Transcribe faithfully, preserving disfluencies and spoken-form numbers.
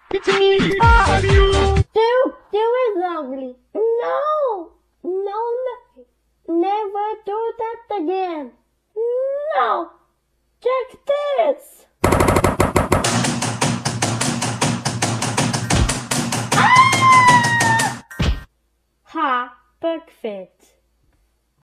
It's me, Mario! Do, do it lovely. No, no, no, never do that again. No, check this. Ah! Ha, perfect.